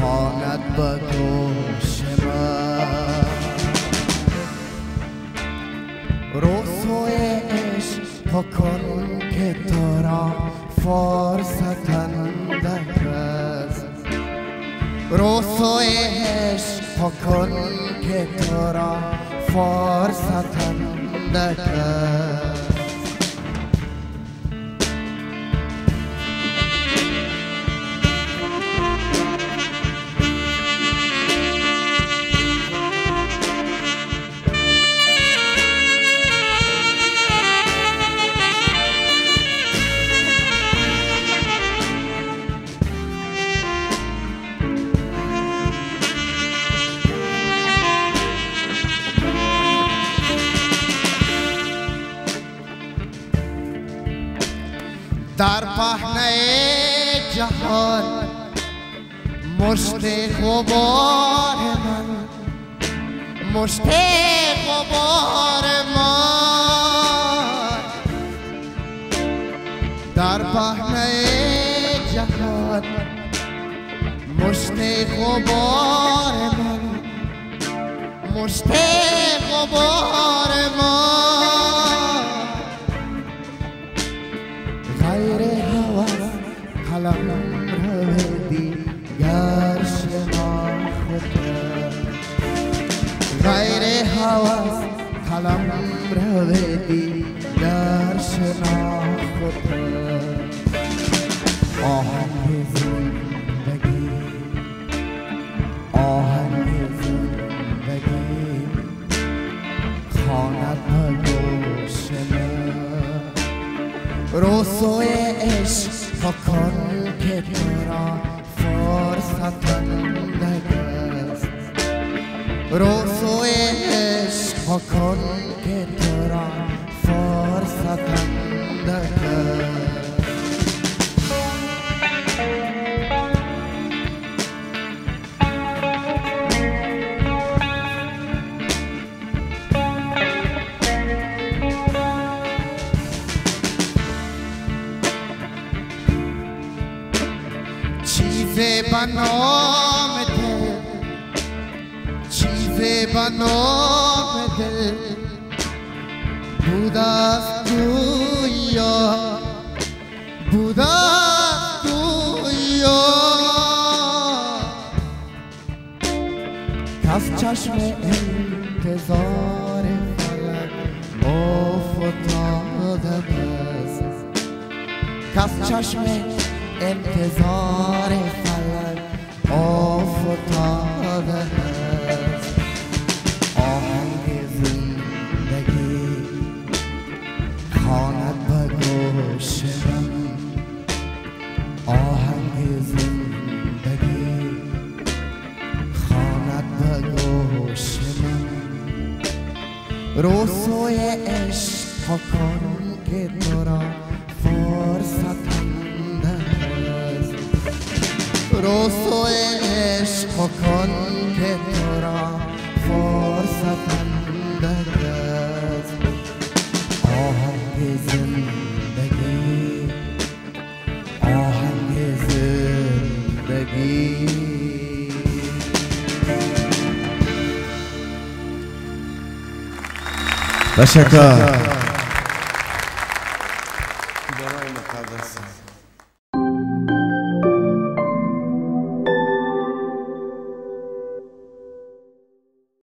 خواند به گوش من. روزهای عشق کن که تو را فرصت اندک است. روزهای عشق کن که تو را فرصت اندک است. در پهنه جهان مشت غبار من، مشت غبار من. در پهنه جهان مشت غبار من، مشت غبار من. غیر هوس قلم رو دیگر شناخته، غیر هوس قلم رو دیگر شناخته. آهنگ زندگی، آهنگ زندگی خواند به گوش من. روزهای عشق کن که تو را فرصت اندک است. روزهای عشق کن که تو را فرصت اندک است. چیزی به نام دل، چیزی به نام دل بود است گویا، بود است گویا. کس چشم انتظار فلک افتاده است، کس چشم انتظار فلک افتاده است. آهنگ زندگی خواند به گوش من. آهنگ زندگی خواند به گوش من. روزهای عشق کن که تو را فرصت روزهای عشق کن که تو را فرصت اندک است. آهنگ زندگی، آهنگ زندگی. تشکر.